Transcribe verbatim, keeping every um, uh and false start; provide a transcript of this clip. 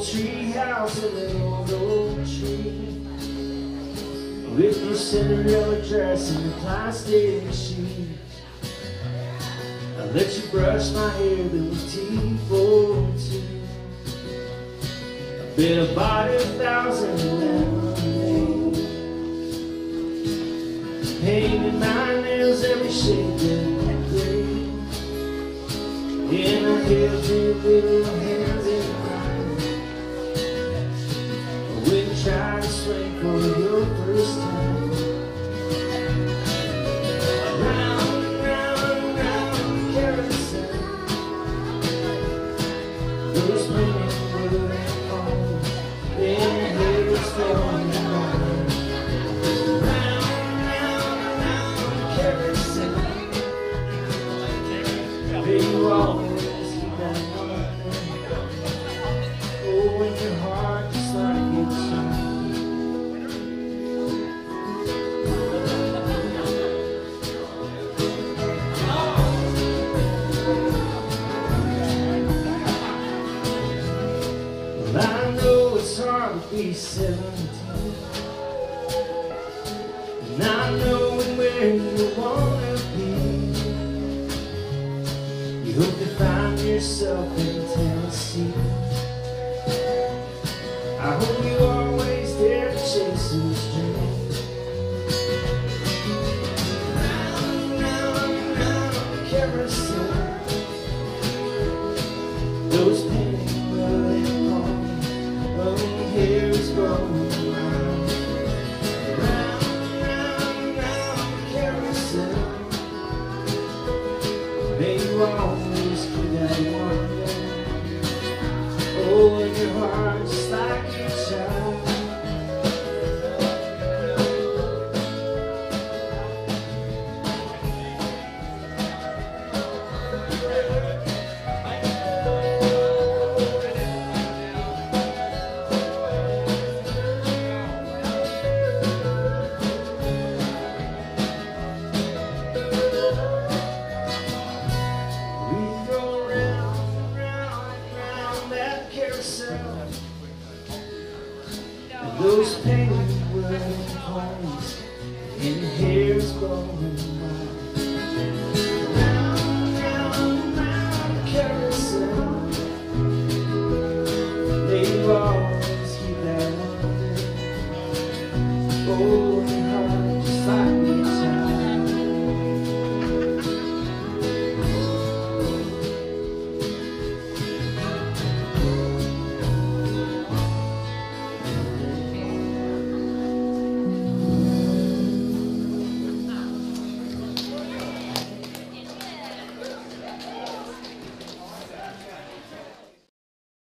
tree house in an old oak tree, with your Cinderella dress and your plastic sheets. I let you brush my hair, then we tea for two. I bet I bought a thousand lemonades, painted my nails every shade of gray, and I held your little hands in mine when you tried to swing for your first time. Round and round and round the carousel, those women were at home, and hair was flowing around. Round and round and round the carousel, hey, you always keep on running. Oh, in your heart just like it's you. Well, I know it's hard to be seventeen, and I know where you wanna be. You hope to find yourself in Tennessee. I hope you always dare to chase those dreams. Round, round, round the carousel, those painted rolling homes, oh, hair is growing around. Round, round, round the carousel, may you always keep that wonder. Oh, in your heart just like a child. We go round, round, round that carousel, and those painted wooden homes, and your hair's growing wild.